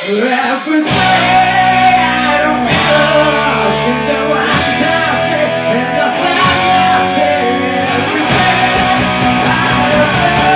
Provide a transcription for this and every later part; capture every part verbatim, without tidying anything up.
Every day I don't know, she don't want to have it, and that's nothing. Every day I don't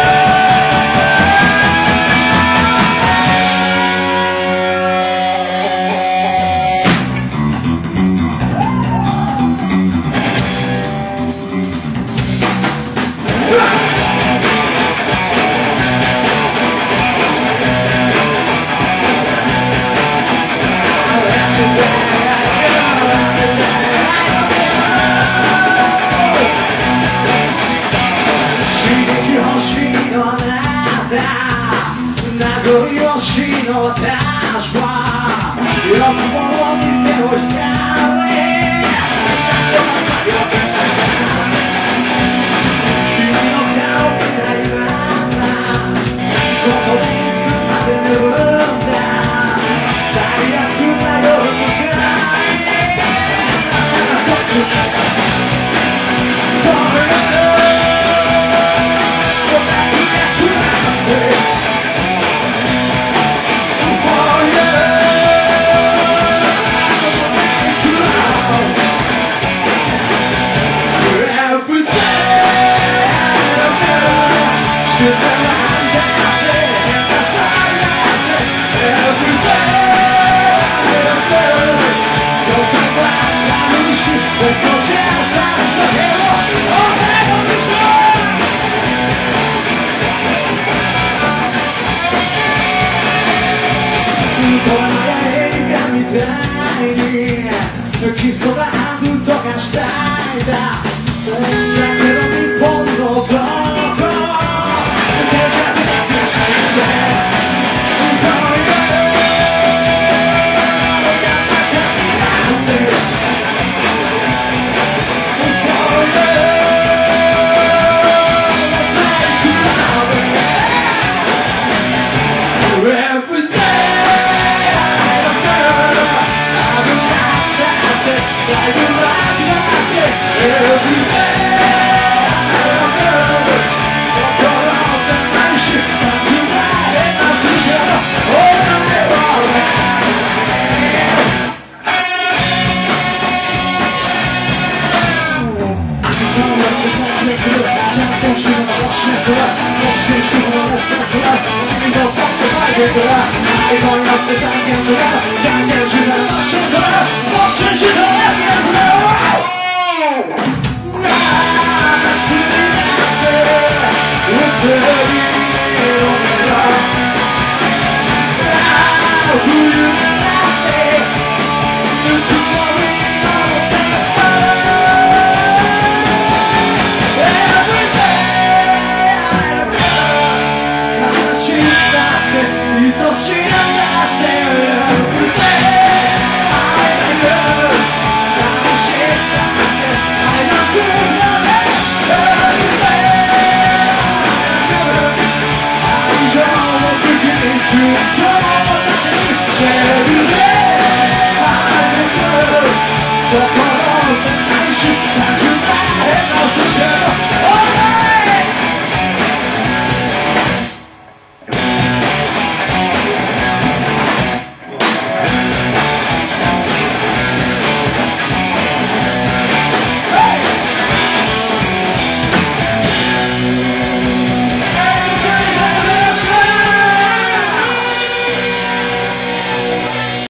名残惜しいの私は欲望を見てほしい君の顔見たいわここでいつまで眠るんだ最悪な夜にくらい朝が遠くキスとかハグとかしたいんだだけど日本のどこ出かけなきゃしないんですI don't know if I can survive. Can't get you the options of motion. She's the last dance of the world. That's who we are. We're serving on the road. Who you like? To control me on the step. Every day I don't know how she's got it. 愛しいんだって Every day I know 寂しいんだって愛がするんだね Every day I know 愛情を武器に中長